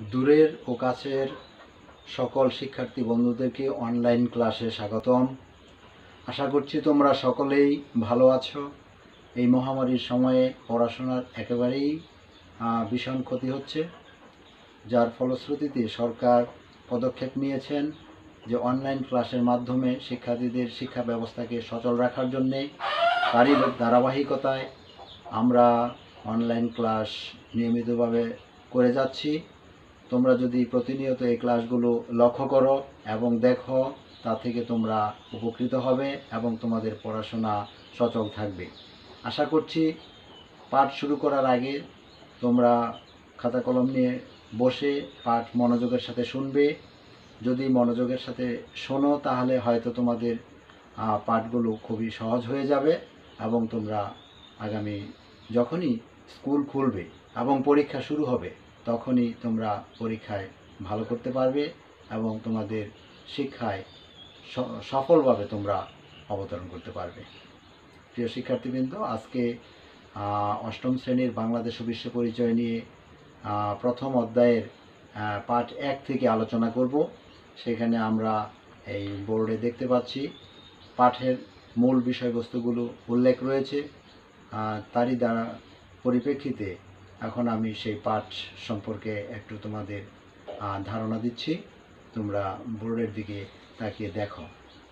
দূরের ও কাছের সকল শিক্ষার্থী বন্ধুদেরকে অনলাইন ক্লাসে স্বাগতম। আশা করছি তোমরা সকলেই ভালো আছো। এই মহামারীর সময়ে পড়াশোনার একেবারেই ভীষণ ক্ষতি হচ্ছে, যার ফলশ্রুতিতে সরকার পদক্ষেপ নিয়েছেন যে অনলাইন ক্লাসের মাধ্যমে শিক্ষার্থীদের শিক্ষা ব্যবস্থাকে সচল রাখার জন্যে। তারই ধারাবাহিকতায় আমরা অনলাইন ক্লাস নিয়মিতভাবে করে যাচ্ছি। তোমরা যদি প্রতিনিয়ত এই ক্লাসগুলো লক্ষ্য করো এবং দেখো, তা থেকে তোমরা উপকৃত হবে এবং তোমাদের পড়াশোনা সচল থাকবে। আশা করছি পাঠ শুরু করার আগে তোমরা খাতা কলম নিয়ে বসে পাঠ মনোযোগের সাথে শুনবে। যদি মনোযোগের সাথে শোনো তাহলে হয়তো তোমাদের পাঠগুলো খুবই সহজ হয়ে যাবে এবং তোমরা আগামী যখনই স্কুল খুলবে এবং পরীক্ষা শুরু হবে তখনই তোমরা পরীক্ষায় ভালো করতে পারবে এবং তোমাদের শিক্ষায় সফলভাবে তোমরা অবতরণ করতে পারবে। প্রিয় শিক্ষার্থীবৃন্দ, আজকে অষ্টম শ্রেণীর বাংলাদেশ ও বিশ্ব পরিচয় নিয়ে প্রথম অধ্যায়ের পাঠ 1 থেকে আলোচনা করব। সেখানে আমরা এই বোর্ডে দেখতে পাচ্ছি পাঠের মূল বিষয়বস্তুগুলো উল্লেখ রয়েছে। তারই দ্বারা পরিপ্রেক্ষিতে এখন আমি সেই পাঠ সম্পর্কে একটু তোমাদের ধারণা দিচ্ছি। তোমরা বোর্ডের দিকে তাকিয়ে দেখো।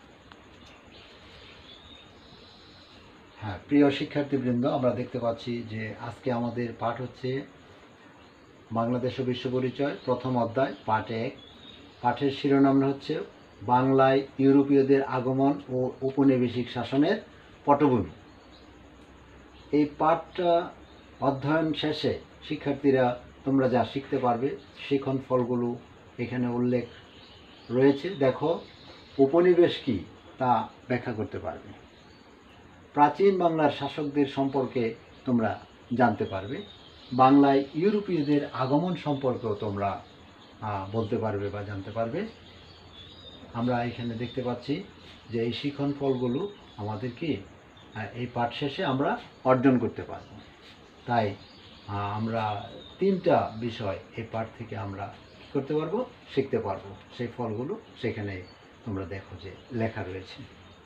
হ্যাঁ, প্রিয় শিক্ষার্থীবৃন্দ, আমরা দেখতে পাচ্ছি যে আজকে আমাদের পাঠ হচ্ছে বাংলাদেশ ও বিশ্ব পরিচয় প্রথম অধ্যায় পাঠ 1। পাঠের শিরোনাম হচ্ছে বাংলায় ইউরোপীয়দের আগমন ও উপনিবেশিক শাসনের পটভূমি। এই পাঠটা অধ্যয়ন শেষে শিক্ষার্থীরা তোমরা যা শিখতে পারবে শিখন ফলগুলো এখানে উল্লেখ রয়েছে। দেখো, উপনিবেশ কি তা ব্যাখ্যা করতে পারবে। প্রাচীন বাংলার শাসকদের সম্পর্কে তোমরা জানতে পারবে। বাংলায় ইউরোপীয়দের আগমন সম্পর্কেও তোমরা বলতে পারবে বা জানতে পারবে। আমরা এখানে দেখতে পাচ্ছি যে এই শিখন ফলগুলো আমাদেরকে এই পাঠ শেষে আমরা অর্জন করতে পারব। তাই আমরা 3টা বিষয় এই পাঠ থেকে আমরা কী করতে পারবো, শিখতে পারবো। সেই ফলগুলো সেখানে তোমরা দেখো যে লেখা রয়েছে।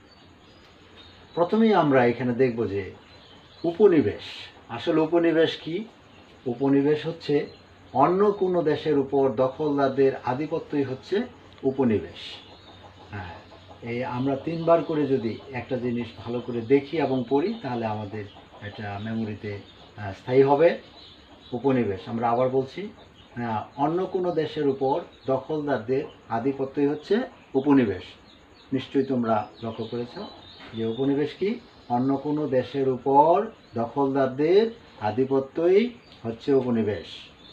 প্রথমেই আমরা এখানে দেখব যে উপনিবেশ। আসলে উপনিবেশ কি? উপনিবেশ হচ্ছে অন্য কোনো দেশের উপর দখলদারদের আধিপত্যই হচ্ছে উপনিবেশ। হ্যাঁ, এই আমরা 3বার করে যদি একটা জিনিস ভালো করে দেখি এবং পড়ি তাহলে আমাদের এটা মেমোরিতে স্থায়ী হবে। উপনিবেশ, আমরা আবার বলছি, অন্য কোনো দেশের উপর দখলদারদের আধিপত্যই হচ্ছে উপনিবেশ। নিশ্চয়ই তোমরা লক্ষ্য করেছ যে উপনিবেশ কি? অন্য কোনো দেশের উপর দখলদারদের আধিপত্যই হচ্ছে উপনিবেশ।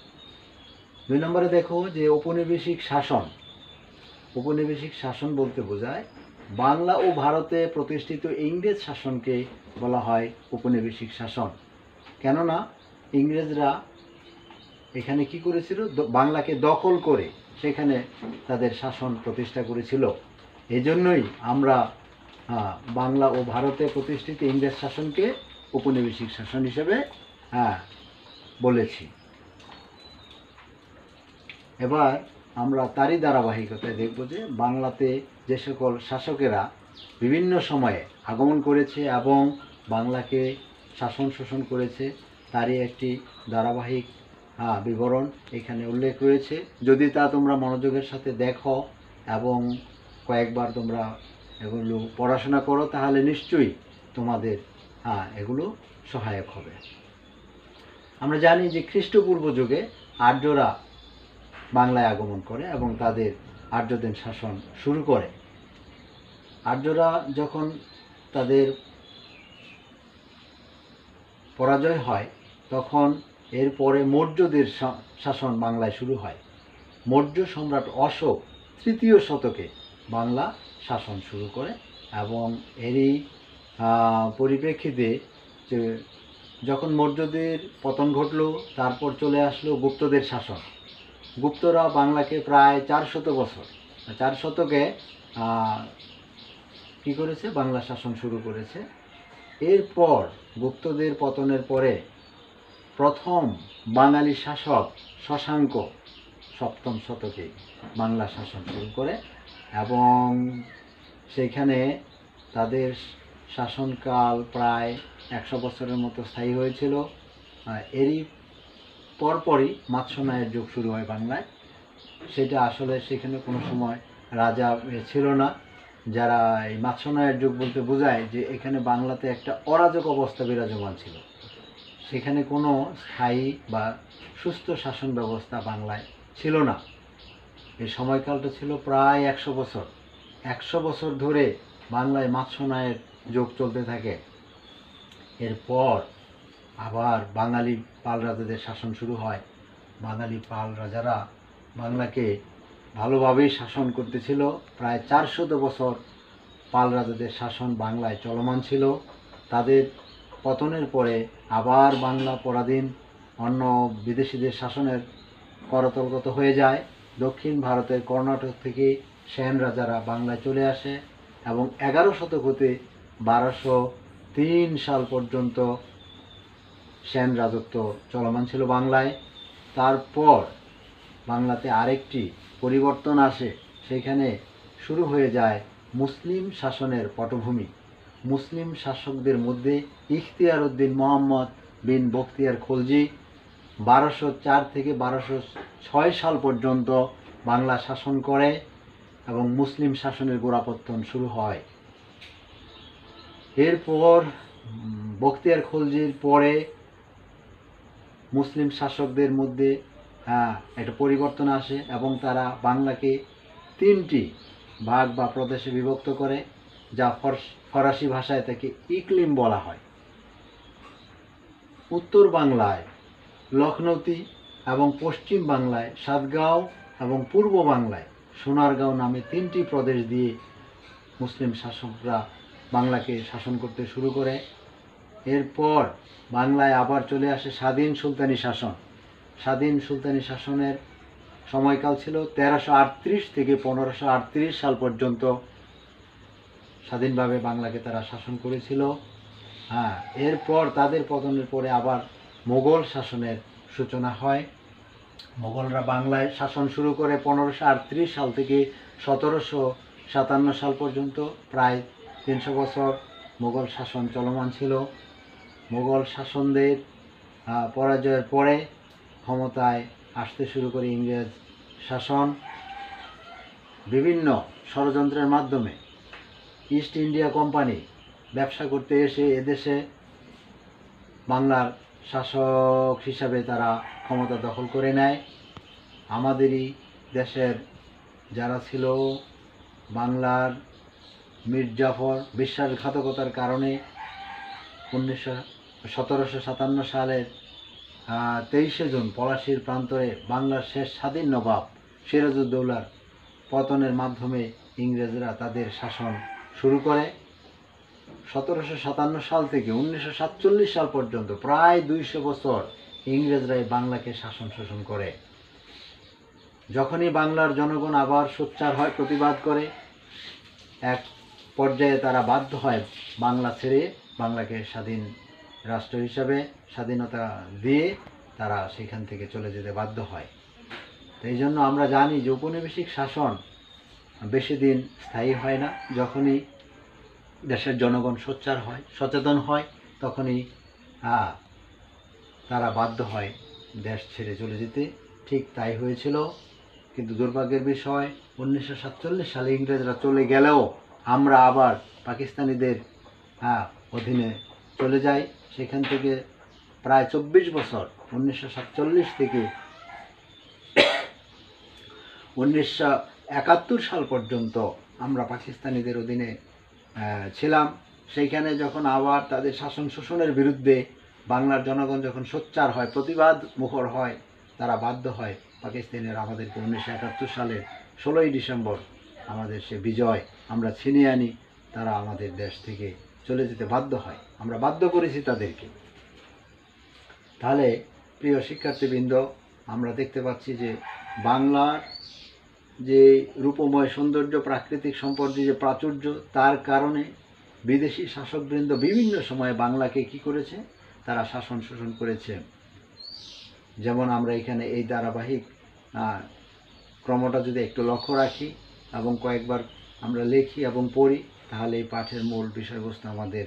2 নম্বরে দেখো যে ঔপনিবেশিক শাসন। ঔপনিবেশিক শাসন বলতে বোঝায় বাংলা ও ভারতে প্রতিষ্ঠিত ইংরেজ শাসনকে বলা হয় ঔপনিবেশিক শাসন। কেননা ইংরেজরা এখানে কি করেছিল? বাংলাকে দখল করে সেখানে তাদের শাসন প্রতিষ্ঠা করেছিল। এজন্যই আমরা বাংলা ও ভারতে প্রতিষ্ঠিত ইংরেজ শাসনকে ঔপনিবেশিক শাসন হিসেবে বলেছি। এবার আমরা তারই ধারাবাহিকতায় দেখব যে বাংলাতে যে সকল শাসকেরা বিভিন্ন সময়ে আগমন করেছে এবং বাংলাকে শাসন শোষণ করেছে তারই একটি ধারাবাহিক বিবরণ এখানে উল্লেখ রয়েছে। যদি তা তোমরা মনোযোগের সাথে দেখো এবং কয়েকবার তোমরা এগুলো পড়াশোনা করো তাহলে নিশ্চয়ই তোমাদের এগুলো সহায়ক হবে। আমরা জানি যে খ্রিস্টপূর্ব যুগে আর্যরা বাংলায় আগমন করে এবং তাদের আর্যদের শাসন শুরু করে। আর্যরা যখন তাদের পরাজয় হয় তখন এরপরে মৌর্যদের শাসন বাংলায় শুরু হয়। মৌর্য সম্রাট অশোক 3য় শতকে বাংলা শাসন শুরু করে এবং এরই পরিপ্রেক্ষিতে যে যখন মৌর্যদের পতন ঘটল তারপর চলে আসলো গুপ্তদের শাসন। গুপ্তরা বাংলাকে প্রায় 400 বছর 4 শতকে কী করেছে? বাংলা শাসন শুরু করেছে। এরপর গুপ্তদের পতনের পরে প্রথম বাঙালি শাসক সপ্তম শতকে বাংলা শাসন শুরু করে এবং সেইখানে তাদের শাসনকাল প্রায় 100 বছরের মতো স্থায়ী হয়েছিল। এরই পরপরই মাৎস্যনায়ের যুগ শুরু হয় বাংলায়। সেটা আসলে সেখানে কোনো সময় রাজা ছিল না। যারা এই মাৎস্যনায়ের যুগ বলতে বোঝায় যে এখানে বাংলাতে একটা অরাজক অবস্থা বিরাজমান ছিল, সেখানে কোনো স্থায়ী বা সুস্থ শাসন ব্যবস্থা বাংলায় ছিল না। এই সময়কালটা ছিল প্রায় 100 বছর। 100 বছর ধরে বাংলায় মাৎস্যনায়ের যুগ চলতে থাকে। এরপর আবার বাঙালি পাল রাজাদের শাসন শুরু হয়। বাঙালি পাল রাজারা বাংলাকে ভালোভাবেই শাসন করতেছিল। প্রায় 400 বছর পাল রাজাদের শাসন বাংলায় চলমান ছিল। তাদের পতনের পরে আবার বাংলা পরাধীন অন্য বিদেশিদের শাসনের করতলগত হয়ে যায়। দক্ষিণ ভারতের কর্ণাটক থেকে সেন রাজারা বাংলায় চলে আসে এবং 11 শতক হতে 1203 সাল পর্যন্ত সেন রাজত্ব চলমান ছিল বাংলায়। তারপর বাংলাতে আরেকটি পরিবর্তন আসে, সেখানে শুরু হয়ে যায় মুসলিম শাসনের পটভূমি। মুসলিম শাসকদের মধ্যে ইখতিয়ার উদ্দিন মোহাম্মদ বিন বখতিয়ার খলজি 1204 থেকে 1206 সাল পর্যন্ত বাংলা শাসন করে এবং মুসলিম শাসনের গোড়াপত্তন শুরু হয়। এরপর বখতিয়ার খলজির পরে মুসলিম শাসকদের মধ্যে একটা পরিবর্তন আসে এবং তারা বাংলাকে 3টি ভাগ বা প্রদেশে বিভক্ত করে, যা ফরাসি ভাষায় তাকে ইকলিম বলা হয়। উত্তর বাংলায় লখনৌতি এবং পশ্চিম বাংলায় সাতগাঁও এবং পূর্ব বাংলায় সোনারগাঁও নামে 3টি প্রদেশ দিয়ে মুসলিম শাসকরা বাংলাকে শাসন করতে শুরু করে। এরপর বাংলায় আবার চলে আসে স্বাধীন সুলতানি শাসন। স্বাধীন সুলতানি শাসনের সময়কাল ছিল 1338 থেকে 1538 সাল পর্যন্ত স্বাধীনভাবে বাংলাকে তারা শাসন করেছিল। এরপর তাদের পতনের পরে আবার মোগল শাসনের সূচনা হয়। মোগলরা বাংলায় শাসন শুরু করে 1538 সাল থেকে 1757 সাল পর্যন্ত প্রায় 300 বছর মোগল শাসন চলমান ছিল। মোগল শাসনদের পরাজয়ের পরে ক্ষমতায় আসতে শুরু করে ইংরেজ শাসন। বিভিন্ন ষড়যন্ত্রের মাধ্যমে ইস্ট ইন্ডিয়া কোম্পানি ব্যবসা করতে এসে এদেশে বাংলার শাসক হিসাবে তারা ক্ষমতা দখল করে নেয়। আমাদেরই দেশের যারা ছিল বাংলার মীর জাফর বিশ্বাসঘাতকতার কারণে 1757 সালের 23শে জুন পলাশীর প্রান্তরে বাংলার শেষ স্বাধীন নবাব সিরাজউদ্দৌলার পতনের মাধ্যমে ইংরেজরা তাদের শাসন শুরু করে। 1757 সাল থেকে 1947 সাল পর্যন্ত প্রায় 200 বছর ইংরেজরাই বাংলাকে শাসন শোষণ করে। যখনই বাংলার জনগণ আবার সোচ্চার হয়, প্রতিবাদ করে, এক পর্যায়ে তারা বাধ্য হয় বাংলা ছেড়ে বাংলাকে স্বাধীন রাষ্ট্র হিসাবে স্বাধীনতা দিয়ে তারা সেখান থেকে চলে যেতে বাধ্য হয়। এই জন্য আমরা জানি যে ঔপনিবেশিক শাসন বেশি দিন স্থায়ী হয় না। যখনই দেশের জনগণ সোচ্চার হয়, সচেতন হয়, তখনই তারা বাধ্য হয় দেশ ছেড়ে চলে যেতে। ঠিক তাই হয়েছিল। কিন্তু দুর্ভাগ্যের বিষয় 1947 সালে ইংরেজরা চলে গেলেও আমরা আবার পাকিস্তানিদের অধীনে চলে যাই। সেখান থেকে প্রায় 24 বছর 1947 থেকে 1971 সাল পর্যন্ত আমরা পাকিস্তানিদের অধীনে ছিলাম। সেইখানে যখন আবার তাদের শাসন শোষণের বিরুদ্ধে বাংলার জনগণ যখন সোচ্চার হয়, প্রতিবাদ মুখর হয়, তারা বাধ্য হয় পাকিস্তানের আমাদেরকে 1971 সালের 16ই ডিসেম্বর আমাদের সে বিজয় আমরা ছিনিয়ে আনি। তারা আমাদের দেশ থেকে চলে যেতে বাধ্য হয়, আমরা বাধ্য করেছি তাদেরকে। তাহলে প্রিয় শিক্ষার্থীবৃন্দ, আমরা দেখতে পাচ্ছি যে বাংলার যে রূপময় সৌন্দর্য, প্রাকৃতিক সম্পদের যে প্রাচুর্য, তার কারণে বিদেশি শাসকবৃন্দ বিভিন্ন সময়ে বাংলাকে কি করেছে, তারা শাসন শোষণ করেছে। যেমন আমরা এখানে এই ধারাবাহিক ক্রমটা যদি একটু লক্ষ্য রাখি এবং কয়েকবার আমরা লিখি এবং পড়ি, তাহলে এই পাঠের মূল বিষয়বস্তু আমাদের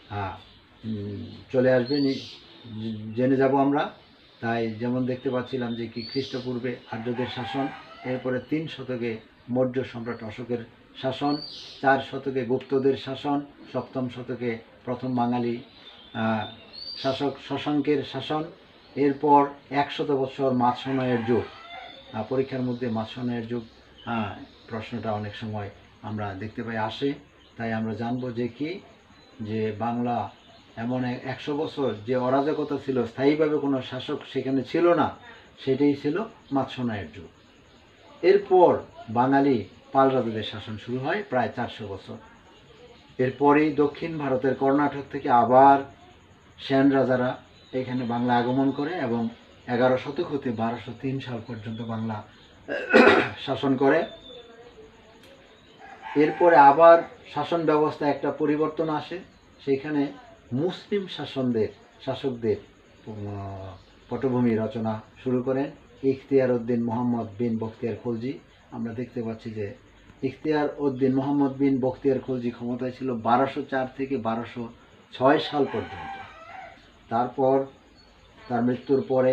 চলে আসবে, জেনে যাব আমরা। তাই যেমন দেখতে পাচ্ছিলাম যে কি খ্রিস্টপূর্বে আর্যদের শাসন, এরপরে 3 শতকে মৌর্য সম্রাট অশোকের শাসন, 4 শতকে গুপ্তদের শাসন, 7ম শতকে প্রথম বাঙালি শাসক শশাঙ্কের শাসন, এরপর 100 বছর মাৎস্যন্যায়ের যুগ। পরীক্ষার মধ্যে মাৎস্যন্যায়ের যুগ প্রশ্নটা অনেক সময় আমরা দেখতে পাই আসে। তাই আমরা জানবো যে কি, যে বাংলা এমন 100 বছর যে অরাজকতা ছিল, স্থায়ীভাবে কোনো শাসক সেখানে ছিল না, সেটাই ছিল মাৎস্যন্যায়ের যুগ। এরপর বাঙালি পাল রাজাদের শাসন শুরু হয় প্রায় 400 বছর। এরপরেই দক্ষিণ ভারতের কর্ণাটক থেকে আবার সেন রাজারা এখানে বাংলা আগমন করে এবং 11 শতক হতে 1203 সাল পর্যন্ত বাংলা শাসন করে। এরপরে আবার শাসন ব্যবস্থা একটা পরিবর্তন আসে, সেখানে মুসলিম শাসকদের পটভূমি রচনা শুরু করেন ইখতিয়ার উদ্দিন মোহাম্মদ বিন বখতিয়ার খলজি। আমরা দেখতে পাচ্ছি যে ইখতিয়ার উদ্দিন মোহাম্মদ বিন বখতিয়ার খলজি ক্ষমতায় ছিল 1204 থেকে 1206 সাল পর্যন্ত। তারপর তার মৃত্যুর পরে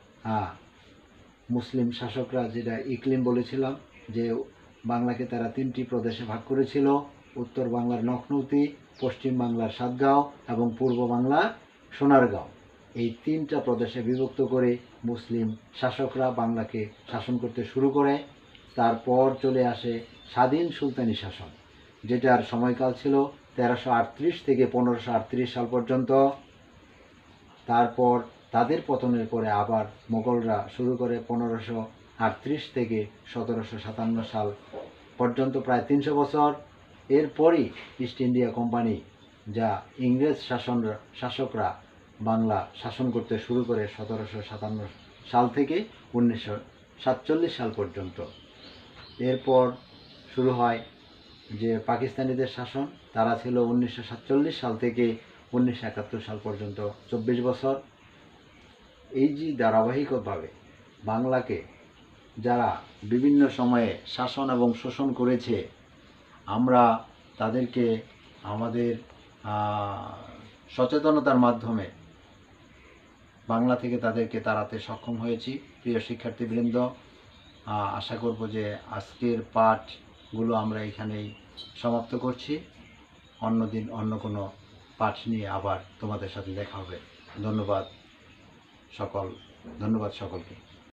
মুসলিম শাসকরা, যেটা ইকলিম বলেছিলাম, যে বাংলাকে তারা 3টি প্রদেশে ভাগ করেছিল, উত্তর বাংলার নখনৌতি, পশ্চিম বাংলার সাতগাঁও এবং পূর্ব বাংলার সোনারগাঁও। এই 3টা প্রদেশে বিভক্ত করে মুসলিম শাসকরা বাংলাকে শাসন করতে শুরু করে। তারপর চলে আসে স্বাধীন সুলতানি শাসন, যেটার সময়কাল ছিল 1338 থেকে 1538 সাল পর্যন্ত। তারপর তাদের পতনের পরে আবার মোগলরা শুরু করে 1538 থেকে 1757 সাল পর্যন্ত, প্রায় 300 বছর। এরপরই ইস্ট ইন্ডিয়া কোম্পানি, যা ইংরেজ শাসকরা বাংলা শাসন করতে শুরু করে 1757 সাল থেকে 1947 সাল পর্যন্ত। এরপর শুরু হয় যে পাকিস্তানিদের শাসন, তারা ছিল 1947 সাল থেকে 1971 সাল পর্যন্ত 24 বছর। এই যে ধারাবাহিকভাবে বাংলাকে যারা বিভিন্ন সময়ে শাসন এবং শোষণ করেছে, আমরা তাদেরকে আমাদের সচেতনতার মাধ্যমে বাংলা থেকে তাদেরকে তাড়াতে সক্ষম হয়েছি। প্রিয় শিক্ষার্থীবৃন্দ, আশা করব যে আজকের পাঠগুলো আমরা এখানেই সমাপ্ত করছি। অন্যদিন অন্য কোনো পাঠ নিয়ে আবার তোমাদের সাথে দেখা হবে। ধন্যবাদ সকলকে।